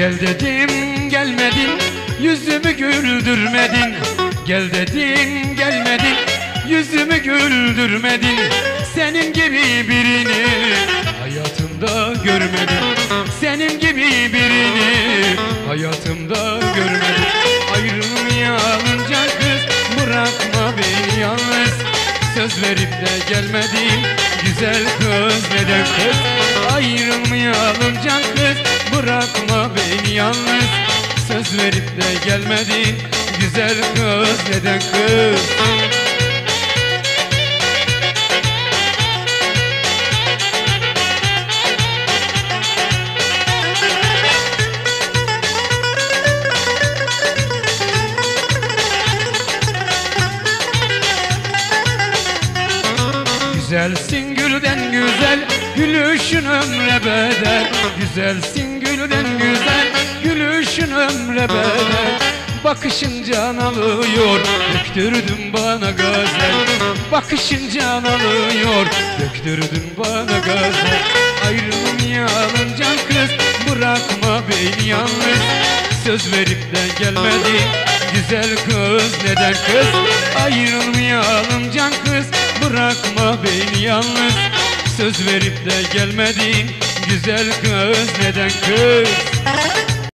Gel dedim gelmedin, yüzümü güldürmedin. Gel dedim gelmedin, yüzümü güldürmedin. Senin gibi birini hayatımda görmedim. Senin gibi birini hayatımda görmedim. Ayrılmayalınca kız bırakma beni yalnız. Söz verip de gelmedin güzel kız, neden kız? Ayrılmayalınca kız bırakma beni yalnız. Söz verip de gelmedin güzel kız, neden kız? Güzelsin gülden güzel, gülüşün ömre bedel. Güzelsin gülden güzel, gülüşün ömre bedel. Bakışın can alıyor, döktürdün bana gazel. Bakışın can alıyor, döktürdün bana gazel. Ayrılmayalım can kız, bırakma beni yalnız. Söz verip de gelmedin güzel kız, neden kız? Ayrılmayalım can kız, bırakma beni yalnız. Söz verip de gelmedin güzel kız, neden kız?